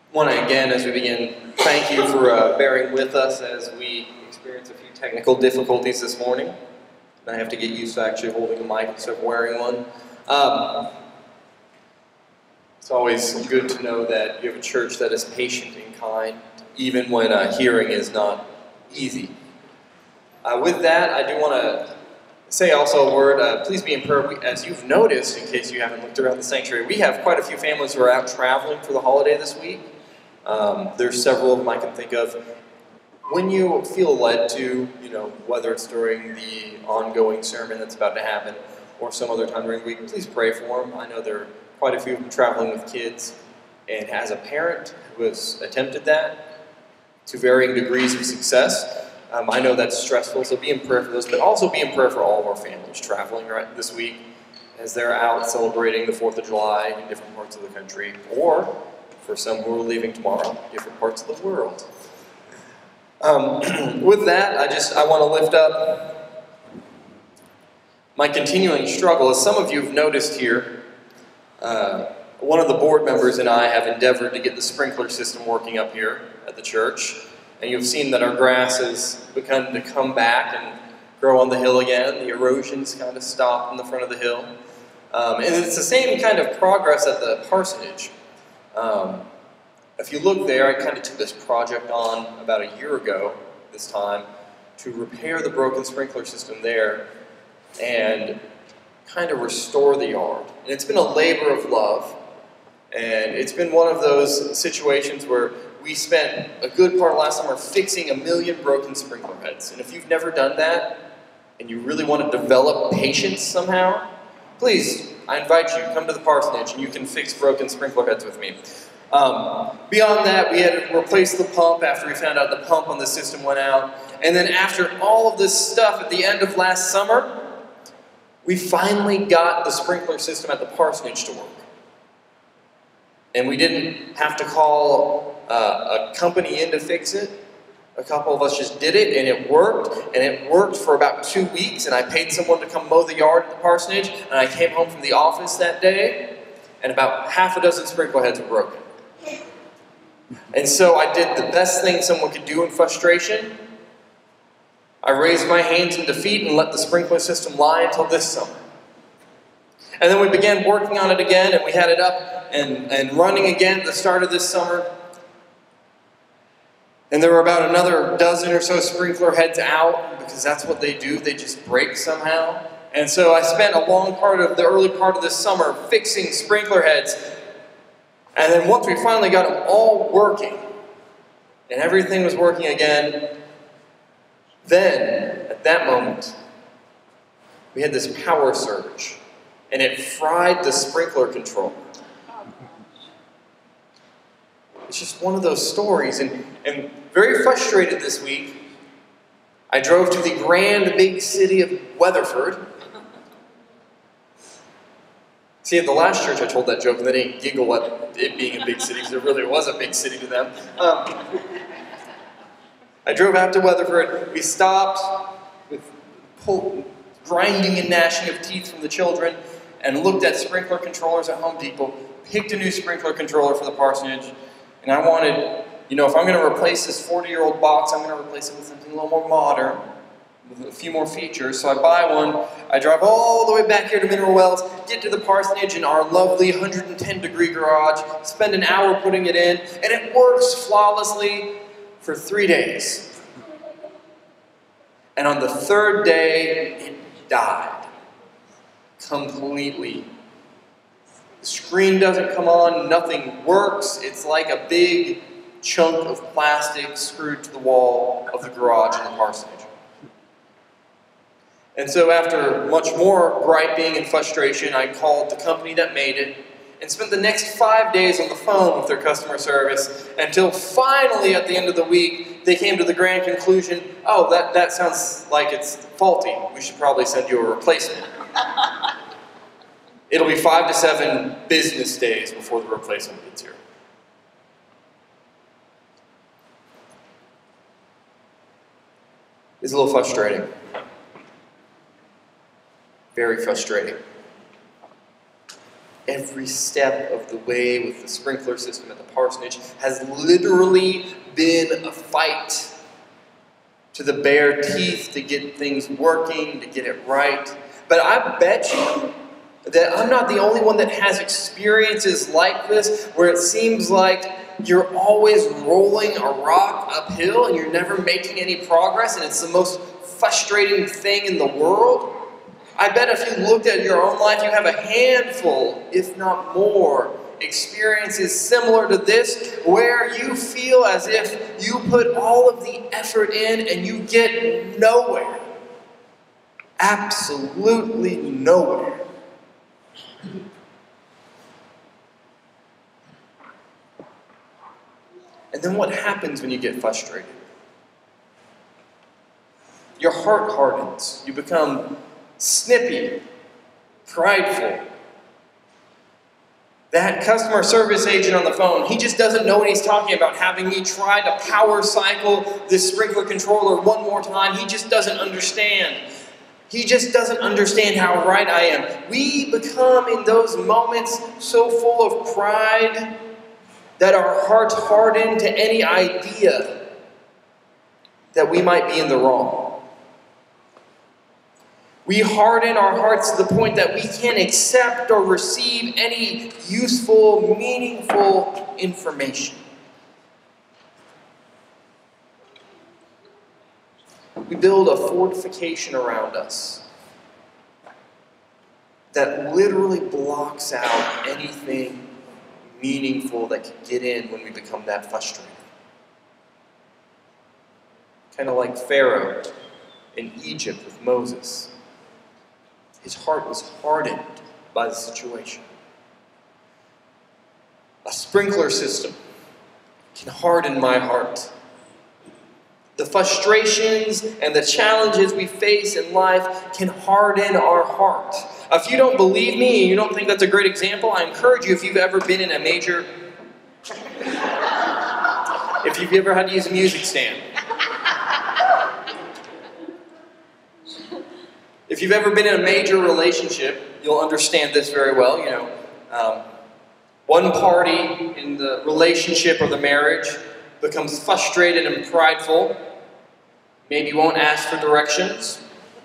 want to again, as we begin, thank you for bearing with us as we experience a few technical difficulties this morning. I have to get used to actually holding a mic instead of wearing one. It's always good to know that you have a church that is patient and kind, even when hearing is not easy. With that, I do want to say also a word. Please be in prayer. As you've noticed, in case you haven't looked around the sanctuary, we have quite a few families who are out traveling for the holiday this week. There's several of them I can think of. When you feel led to, whether it's during the ongoing sermon that's about to happen or some other time during the week, please pray for them. I know there are quite a few of them traveling with kids, and as a parent who has attempted that to varying degrees of success, I know that's stressful, so be in prayer for those, but also be in prayer for all of our families traveling this week as they're out celebrating the 4th of July in different parts of the country, or for some who are leaving tomorrow, different parts of the world. With that, I want to lift up my continuing struggle. As some of you have noticed here, one of the board members and I have endeavored to get the sprinkler system working up here at the church. And you've seen that our grass has begun to come back and grow on the hill again. The erosion's kind of stopped in the front of the hill. And it's the same kind of progress at the parsonage. If you look there, I kind of took this project on about a year ago, this time, to repair the broken sprinkler system there and kind of restore the yard. And it's been a labor of love. And it's been one of those situations where we spent a good part of last summer fixing 1 million broken sprinkler heads. And if you've never done that, and you really want to develop patience somehow, please, I invite you, come to the parsonage and you can fix broken sprinkler heads with me. Beyond that, we had to replace the pump after we found out the pump on the system went out. And then after all of this stuff at the end of last summer, we finally got the sprinkler system at the parsonage to work. And we didn't have to call a company in to fix it. A couple of us just did it, and it worked. And it worked for about 2 weeks, and I paid someone to come mow the yard at the parsonage, and I came home from the office that day, and about half a dozen sprinkler heads were broken. And so I did the best thing someone could do in frustration. I raised my hands in defeat and let the sprinkler system lie until this summer. And then we began working on it again, and we had it up and running again at the start of this summer. And there were about another dozen or so sprinkler heads out, because that's what they do, they just break somehow. And so I spent a long part of the early part of this summer fixing sprinkler heads. And then once we finally got them all working, and everything was working again, then, at that moment, we had this power surge, and it fried the sprinkler controller. It's just one of those stories, and very frustrated this week, I drove to the grand big city of Weatherford. See, at the last church I told that joke, and they didn't giggle at it being a big city, because it really was a big city to them. I drove out to Weatherford. We stopped with grinding and gnashing of teeth from the children, and looked at sprinkler controllers at Home Depot, picked a new sprinkler controller for the parsonage, and I wanted, if I'm going to replace this 40-year-old box, I'm going to replace it with something a little more modern, with a few more features. So I buy one, I drive all the way back here to Mineral Wells, get to the parsonage in our lovely 110-degree garage, spend an hour putting it in, and it works flawlessly for 3 days. And on the 3rd day, it died. Completely. The screen doesn't come on, nothing works. It's like a big chunk of plastic screwed to the wall of the garage in the parsonage. And so after much more griping and frustration, I called the company that made it and spent the next 5 days on the phone with their customer service until finally at the end of the week, they came to the grand conclusion, oh, that sounds like it's faulty. We should probably send you a replacement. It'll be 5 to 7 business days before the replacement gets here. It's a little frustrating. Very frustrating. every step of the way with the sprinkler system at the parsonage has literally been a fight to the bare teeth to get things working, to get it right. But I bet you that I'm not the only one that has experiences like this, where it seems like you're always rolling a rock uphill and you're never making any progress, and it's the most frustrating thing in the world. I bet if you looked at your own life, you have a handful, if not more, experiences similar to this, where you feel as if you put all of the effort in and you get nowhere. Absolutely nowhere. And then what happens when you get frustrated? Your heart hardens. You become snippy, prideful. That customer service agent on the phone, he just doesn't know what he's talking about, having me try to power cycle this sprinkler controller one more time. He just doesn't understand. He just doesn't understand how right I am. We become, in those moments, so full of pride that our hearts harden to any idea that we might be in the wrong. We harden our hearts to the point that we can't accept or receive any useful, meaningful information. We build a fortification around us that literally blocks out anything meaningful that can get in when we become that frustrated. Kind of like Pharaoh in Egypt with Moses. His heart was hardened by the situation. A sprinkler system can harden my heart. The frustrations and the challenges we face in life can harden our heart. If you don't believe me and you don't think that's a great example, I encourage you, if you've ever been in a major... if you've ever had to use a music stand. If you've ever been in a major relationship, you'll understand this very well. One party in the relationship or the marriage becomes frustrated and prideful, maybe won't ask for directions,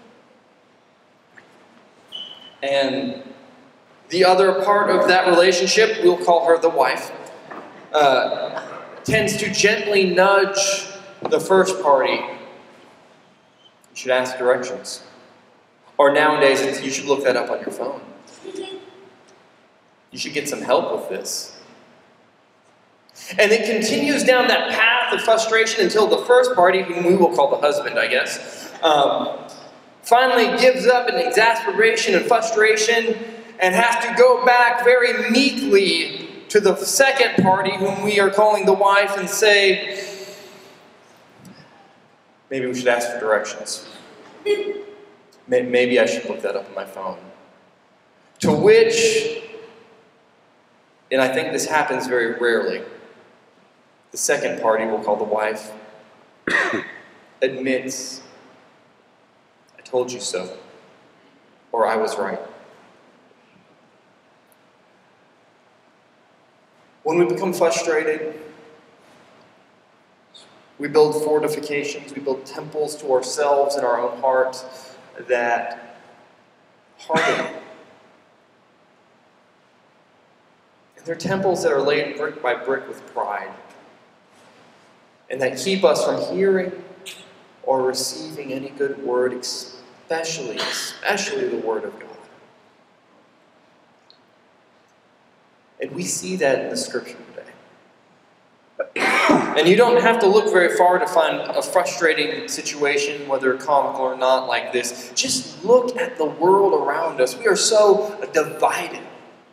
and the other part of that relationship, we'll call her the wife, tends to gently nudge the first party. You should ask directions. Or nowadays, you should look that up on your phone. You should get some help with this. And it continues down that path of frustration until the first party, whom we will call the husband, I guess, finally gives up in exasperation and frustration and has to go back very meekly to the second party, whom we are calling the wife, and say, maybe we should ask for directions. Maybe I should look that up on my phone. To which, and I think this happens very rarely, the second party, we'll call the wife, admits, I told you so, or I was right. When we become frustrated, we build fortifications, we build temples to ourselves in our own heart that harden. And they're temples that are laid brick by brick with pride, and that keep us from hearing or receiving any good word, especially the word of God. And we see that in the scripture today. And you don't have to look very far to find a frustrating situation, whether comical or not, like this. Just look at the world around us. We are so divided.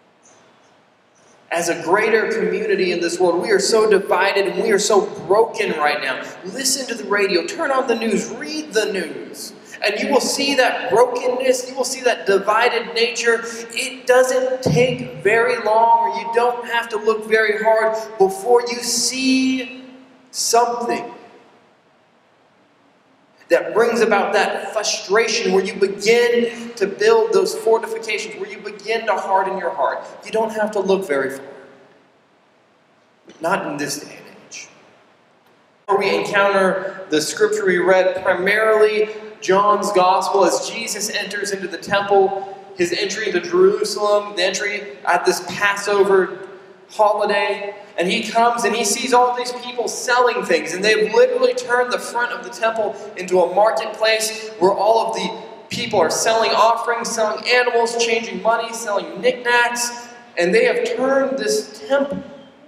As a greater community in this world, we are so divided and we are so broken right now. Listen to the radio, turn on the news, read the news, and you will see that brokenness, you will see that divided nature. It doesn't take very long, or you don't have to look very hard before you see something. that brings about that frustration where you begin to build those fortifications, where you begin to harden your heart. You don't have to look very far. Not in this day and age. We encounter the scripture we read, primarily John's gospel, as Jesus enters into the temple, his entry into Jerusalem, the entry at this Passover holiday, and he comes and he sees all these people selling things, and they've literally turned the front of the temple into a marketplace where all of the people are selling offerings, selling animals, changing money, selling knickknacks, and they have turned this temple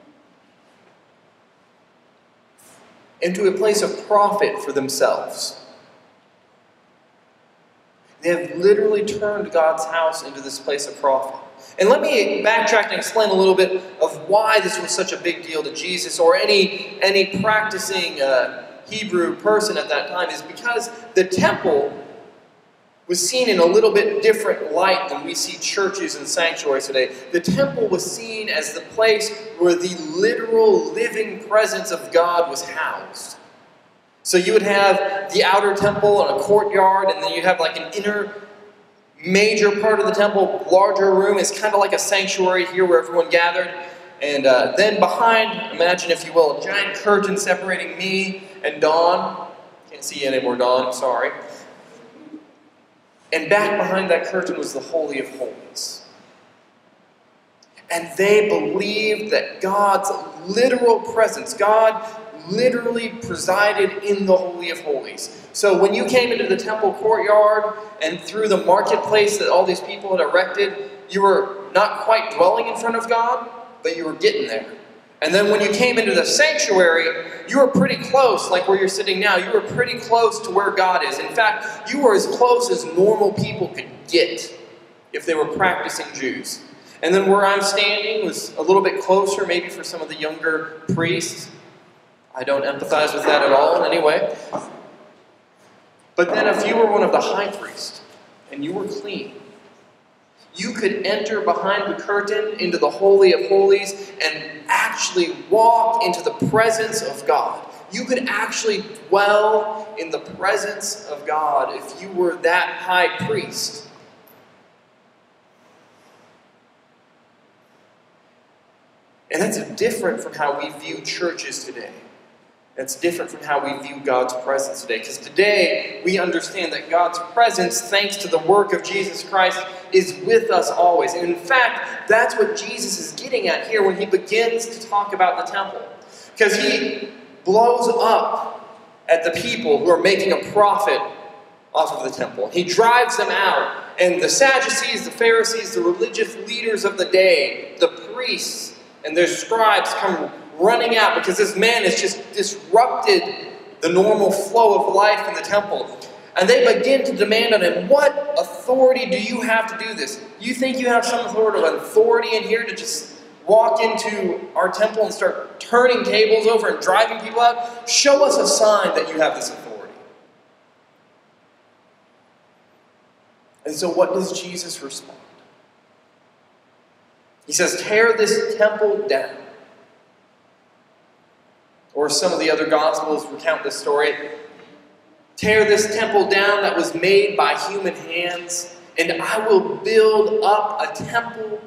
into a place of profit for themselves. They have literally turned God's house into this place of profit. And let me backtrack and explain a little bit of why this was such a big deal to Jesus or any practicing Hebrew person at that time, is because the temple was seen in a little bit different light than we see churches and sanctuaries today. The temple was seen as the place where the literal living presence of God was housed. So you would have the outer temple and a courtyard, and then you have like an inner major part of the temple, larger room. Is kind of like a sanctuary here where everyone gathered. And then behind, imagine if you will, a giant curtain separating me and Dawn. Can't see you anymore, Dawn, I'm sorry. And back behind that curtain was the Holy of Holies. And they believed that God's literal presence, God literally presided in the Holy of Holies. So when you came into the temple courtyard and through the marketplace that all these people had erected, you were not quite dwelling in front of God, but you were getting there. And then when you came into the sanctuary, you were pretty close, like where you're sitting now. You were pretty close to where God is. In fact, you were as close as normal people could get if they were practicing Jews. And then where I'm standing was a little bit closer, maybe for some of the younger priests. I don't empathize with that at all in any way. But then if you were one of the high priests, and you were clean, you could enter behind the curtain into the Holy of Holies and actually walk into the presence of God. You could actually dwell in the presence of God if you were that high priest. And that's different from how we view churches today. That's different from how we view God's presence today. Because today, we understand that God's presence, thanks to the work of Jesus Christ, is with us always. And in fact, that's what Jesus is getting at here when he begins to talk about the temple. Because he blows up at the people who are making a profit off of the temple. He drives them out. And the Sadducees, the Pharisees, the religious leaders of the day, the priests, and their scribes come running out because this man has just disrupted the normal flow of life in the temple. And they begin to demand on him, what authority do you have to do this? You think you have some sort of authority in here to just walk into our temple and start turning tables over and driving people out? Show us a sign that you have this authority. And so what does Jesus respond? He says, tear this temple down. Or some of the other Gospels recount this story. Tear this temple down that was made by human hands, and I will build up a temple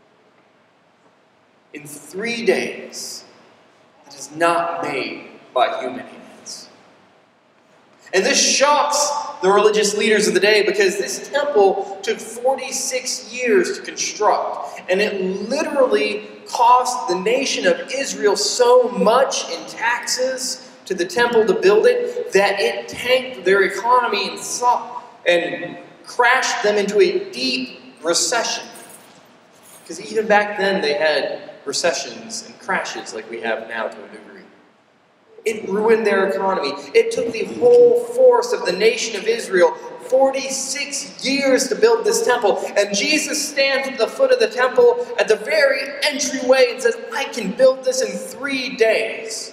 in 3 days that is not made by human hands. And this shocks the religious leaders of the day because this temple took 46 years to construct. And it literally cost the nation of Israel so much in taxes to the temple to build it that it tanked their economy and crashed them into a deep recession. Because even back then they had recessions and crashes like we have now to a degree. It ruined their economy. It took the whole force of the nation of Israel 46 years to build this temple. And Jesus stands at the foot of the temple at the very entryway and says, I can build this in 3 days.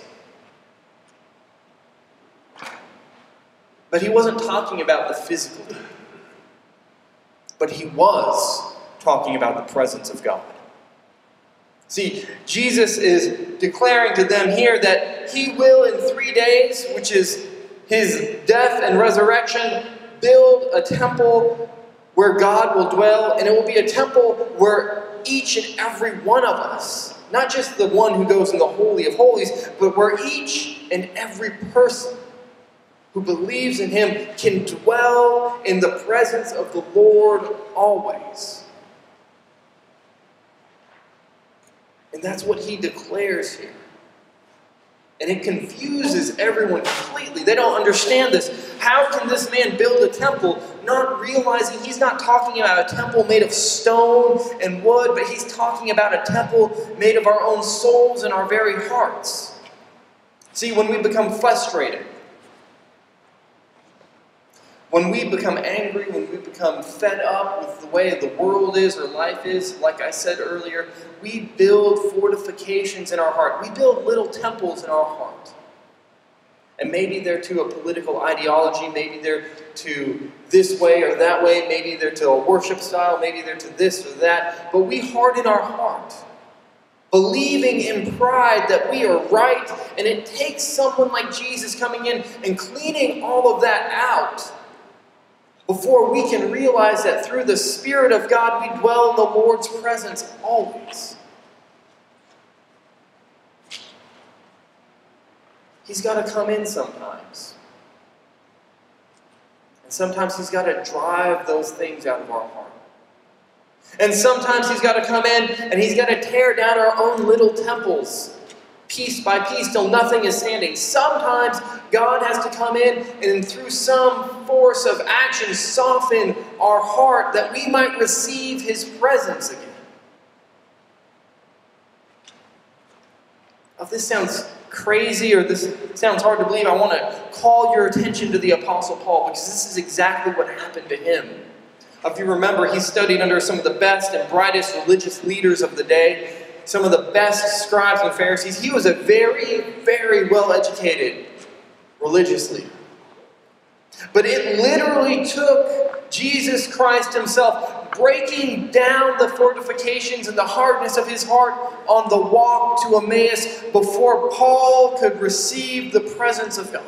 But he wasn't talking about the physical temple. But he was talking about the presence of God. See, Jesus is declaring to them here that he will in 3 days, which is his death and resurrection, build a temple where God will dwell, and it will be a temple where each and every one of us, not just the one who goes in the Holy of Holies, but where each and every person who believes in him can dwell in the presence of the Lord always. And that's what he declares here. And it confuses everyone completely. They don't understand this. How can this man build a temple, not realizing he's not talking about a temple made of stone and wood, but he's talking about a temple made of our own souls and our very hearts. See, when we become frustrated, when we become angry, when we become fed up with the way the world is or life is, like I said earlier, we build fortifications in our heart. We build little temples in our heart. And maybe they're to a political ideology, maybe they're to this way or that way, maybe they're to a worship style, maybe they're to this or that, but we harden our heart, believing in pride that we are right, and it takes someone like Jesus coming in and cleaning all of that out before we can realize that through the Spirit of God we dwell in the Lord's presence always. He's got to come in sometimes. And sometimes he's got to drive those things out of our heart. And sometimes he's got to come in and he's got to tear down our own little temples piece by piece till nothing is standing. Sometimes God has to come in and through some force of action soften our heart that we might receive his presence again. If this sounds crazy or this sounds hard to believe, I want to call your attention to the Apostle Paul, because this is exactly what happened to him. If you remember, he studied under some of the best and brightest religious leaders of the day, some of the best scribes and Pharisees. He was a very, very well-educated religious leader. But it literally took Jesus Christ himself breaking down the fortifications and the hardness of his heart on the walk to Emmaus before Paul could receive the presence of God.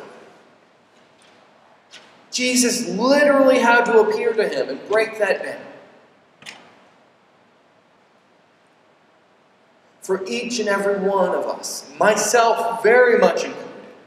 Jesus literally had to appear to him and break that down. For each and every one of us, myself very much included,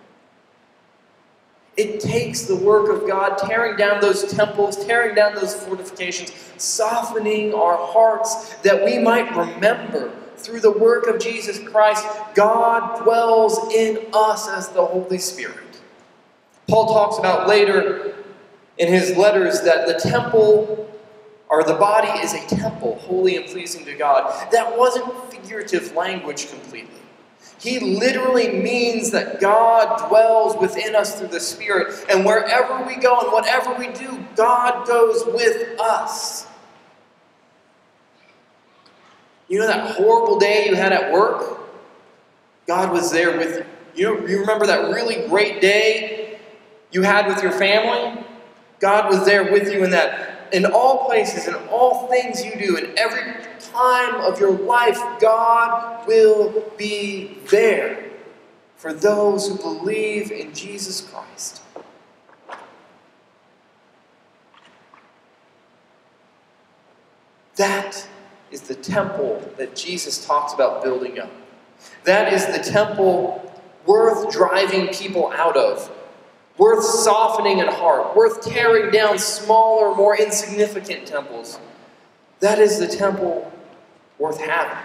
it takes the work of God tearing down those temples, tearing down those fortifications, softening our hearts that we might remember through the work of Jesus Christ, God dwells in us as the Holy Spirit. Paul talks about later in his letters that the temple, or the body, is a temple, holy and pleasing to God. That wasn't figurative language completely. He literally means that God dwells within us through the Spirit, and wherever we go and whatever we do, God goes with us. You know that horrible day you had at work? God was there with you. You remember that really great day you had with your family? God was there with you in that. In all places, in all things you do, in every time of your life, God will be there for those who believe in Jesus Christ. That is the temple that Jesus talks about building up. That is the temple worth driving people out of, worth softening in heart, worth tearing down smaller, more insignificant temples. That is the temple worth having.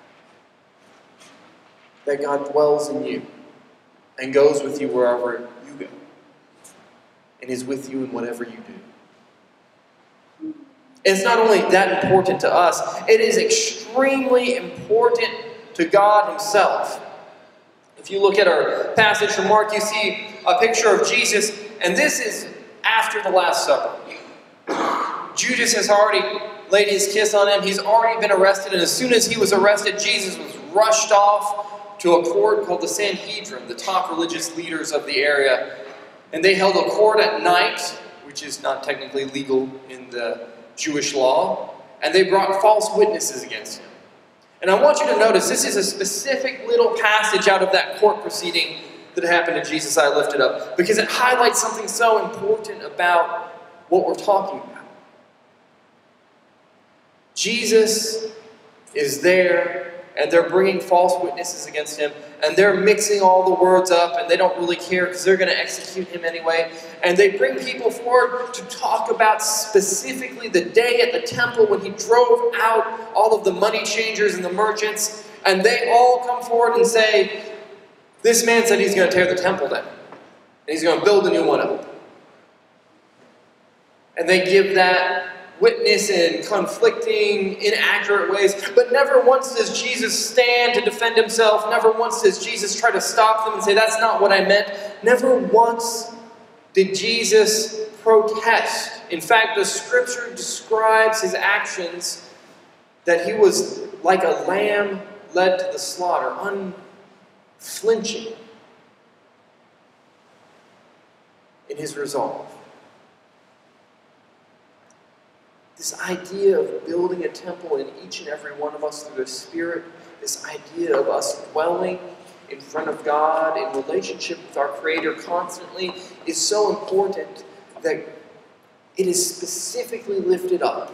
That God dwells in you and goes with you wherever you go, and is with you in whatever you do. It's not only that important to us, it is extremely important to God himself. If you look at our passage from Mark, you see a picture of Jesus, and this is after the Last Supper. Judas has already laid his kiss on him. He's already been arrested, and as soon as he was arrested, Jesus was rushed off to a court called the Sanhedrin, the top religious leaders of the area. And they held a court at night, which is not technically legal in the Jewish law, and they brought false witnesses against him. And I want you to notice, this is a specific little passage out of that court proceeding that happened to Jesus I lifted up, because it highlights something so important about what we're talking about. Jesus is there, and they're bringing false witnesses against him, and they're mixing all the words up, and they don't really care because they're going to execute him anyway. And they bring people forward to talk about specifically the day at the temple when he drove out all of the money changers and the merchants, and they all come forward and say, this man said he's going to tear the temple down, and he's going to build a new one up. And they give that witness in conflicting, inaccurate ways, but never once does Jesus stand to defend himself. Never once does Jesus try to stop them and say, that's not what I meant. Never once did Jesus protest. In fact, the scripture describes his actions that he was like a lamb led to the slaughter, unflinching in his resolve. This idea of building a temple in each and every one of us through the Spirit, this idea of us dwelling in front of God in relationship with our Creator constantly, is so important that it is specifically lifted up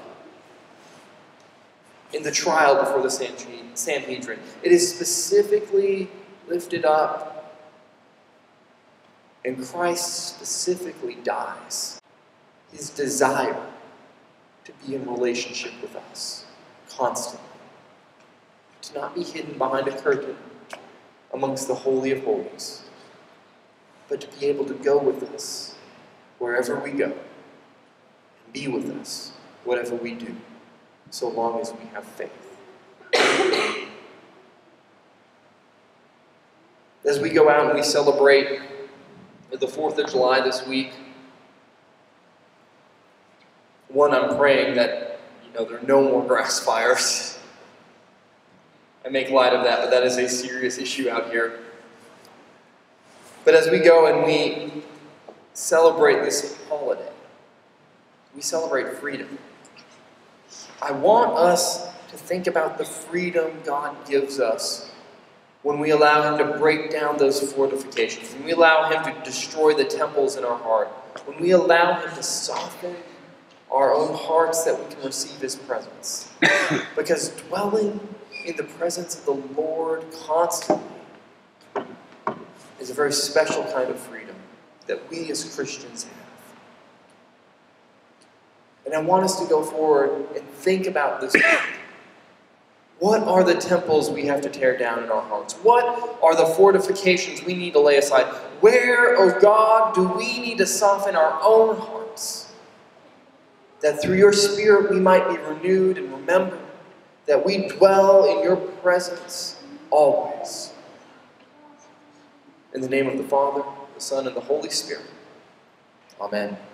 in the trial before the Sanhedrin. It is specifically lifted up, and Christ specifically dies. His desire to be in relationship with us constantly. To not be hidden behind a curtain amongst the Holy of Holies, but to be able to go with us wherever we go and be with us whatever we do, so long as we have faith. As we go out and we celebrate the 4th of July this week, one, I'm praying that, there are no more grass fires. I make light of that, but that is a serious issue out here. But as we go and we celebrate this holiday, we celebrate freedom. I want us to think about the freedom God gives us when we allow him to break down those fortifications, when we allow him to destroy the temples in our heart, when we allow him to soften our own hearts that we can receive his presence. Because dwelling in the presence of the Lord constantly is a very special kind of freedom that we as Christians have. And I want us to go forward and think about this. What are the temples we have to tear down in our hearts? What are the fortifications we need to lay aside? Where, oh God, do we need to soften our own hearts? That through your Spirit we might be renewed and remember that we dwell in your presence always. In the name of the Father, the Son, and the Holy Spirit. Amen.